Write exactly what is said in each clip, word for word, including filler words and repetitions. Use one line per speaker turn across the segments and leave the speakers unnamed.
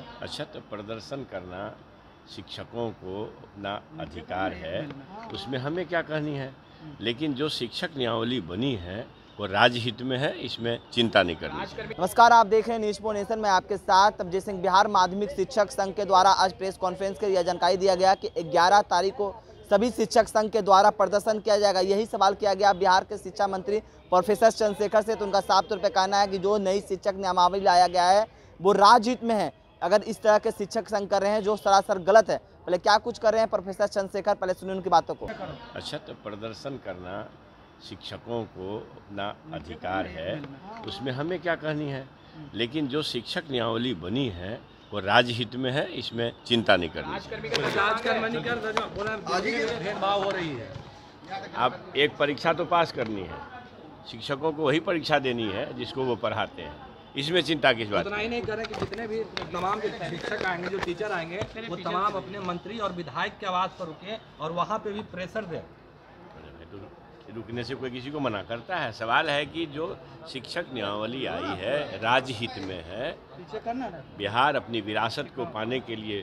अच्छा, तो प्रदर्शन करना शिक्षकों को अपना अधिकार है, उसमें हमें क्या कहनी है। लेकिन जो शिक्षक नियमावली बनी है वो राजहित में है, इसमें चिंता नहीं करनी चाहिए।
नमस्कार, आप देख रहे हैं न्यूज़ नेशन में आपके साथ अजय सिंह। बिहार माध्यमिक शिक्षक संघ के द्वारा आज प्रेस कॉन्फ्रेंस कर यह जानकारी दिया गया कि ग्यारह तारीख को सभी शिक्षक संघ के द्वारा प्रदर्शन किया जाएगा। यही सवाल किया गया बिहार के शिक्षा मंत्री प्रोफेसर चंद्रशेखर से, तो उनका साफ तौर पर कहना है कि जो नई शिक्षक नियमावली लाया गया है वो राजहित में है। अगर इस तरह के शिक्षक संघ कर रहे हैं जो सरासर गलत है। पहले क्या कुछ कर रहे हैं प्रोफेसर चंद्रशेखर, पहले सुनिए उनकी बातों को।
अच्छा, तो प्रदर्शन करना शिक्षकों को अपना अधिकार है, उसमें हमें क्या कहनी है। लेकिन जो शिक्षक नियमावली बनी है वो राजहित में है, इसमें चिंता नहीं करनी
भेदभाव हो रही है।
आप एक परीक्षा तो पास करनी है, शिक्षकों को वही परीक्षा देनी है जिसको वो पढ़ाते हैं, इसमें चिंता किस बात।
उतना ही नहीं करें कि जितने भी तमाम शिक्षक आएंगे, जो टीचर आएंगे, वो तमाम अपने मंत्री और विधायक के आवाज पर रुके और वहाँ पे भी प्रेशर दे।
रुकने से कोई किसी को मना करता है। सवाल है कि जो शिक्षक नियमावली आई है राजहित में है। बिहार अपनी विरासत को पाने के लिए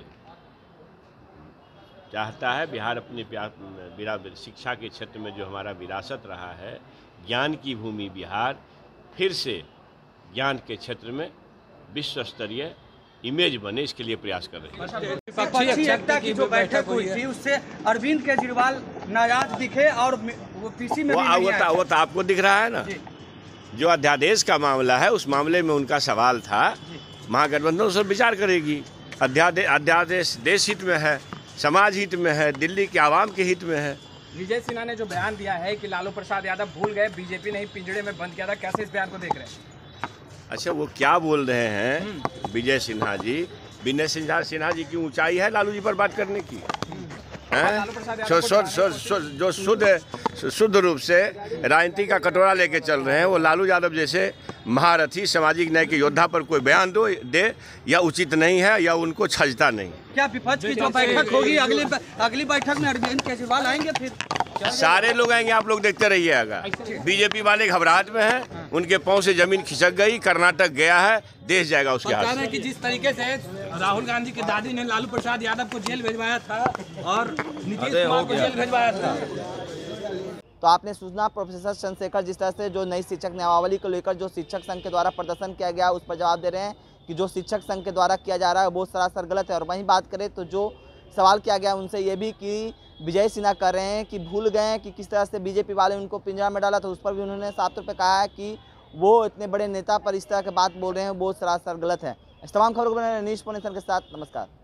चाहता है। बिहार अपनी शिक्षा के क्षेत्र में जो हमारा विरासत रहा है, ज्ञान की भूमि बिहार, फिर से ज्ञान के क्षेत्र में विश्व स्तरीय इमेज बने, इसके लिए प्रयास कर रहे हैं।
विपक्षी एकता की जो बैठक हुई थी उससे अरविंद केजरीवाल नाराज दिखे और वो पीसी में
वो,
भी नहीं
वो,
आए।
वो तो आपको दिख रहा है ना। जो अध्यादेश का मामला है उस मामले में उनका सवाल था, महागठबंधन उस पर विचार करेगी। अध्यादेश अध्यादेश देश हित में है, समाज हित में है, दिल्ली के आवाम के हित में है।
विजय सिन्हा ने जो बयान दिया है कि लालू प्रसाद यादव भूल गए, बीजेपी ने ही पिंजड़े में बंद किया था, कैसे इस बयान को देख रहे हैं?
अच्छा, वो क्या बोल रहे हैं विजय सिन्हा जी? विजय सिन्हा सिन्हा जी की ऊंचाई है लालू जी पर बात करने की? हैं? सो, सो, सो, सो, जो शुद्ध शुद्ध रूप से राजनीति का कटोरा लेके चल रहे हैं, वो लालू यादव जैसे महारथी सामाजिक न्याय के योद्धा पर कोई बयान दो दे या उचित नहीं है या उनको छजता नहीं।
क्या विपक्ष की जो बैठक होगी अगली अगली बैठक में अरविंद केजरीवाल आएंगे? फिर
सारे लोग आएंगे, आप लोग देखते रहिएगा। बीजेपी वाले घबराहट में हैं, उनके पांव से जमीन खिसक गई, कर्नाटक गया है, देश जाएगा उसके हाथ से।
कि जिस तरीके से राहुल गांधी की दादी ने लालू प्रसाद यादव को जेल भेजवाया था और नीतीश कुमार को जेल भेजवाया था।
तो आपने सुना प्रोफेसर चंद्रशेखर जिस तरह से जो नई शिक्षक नियमावली को लेकर जो शिक्षक संघ के द्वारा प्रदर्शन किया गया उस पर जवाब दे रहे हैं कि जो शिक्षक संघ के द्वारा किया जा रहा है वो सरासर गलत है। और वहीं बात करें तो जो सवाल किया गया उनसे ये भी कि विजय सिन्हा कर रहे हैं कि भूल गए हैं कि किस तरह से बीजेपी वाले उनको पिंजरा में डाला, तो उस पर भी उन्होंने साफ तौर पर कहा है कि वो इतने बड़े नेता पर इस तरह की बात बोल रहे हैं वो सरासर गलत है। इस तमाम खबरों को बने न्यूज़ नेशन के साथ, नमस्कार।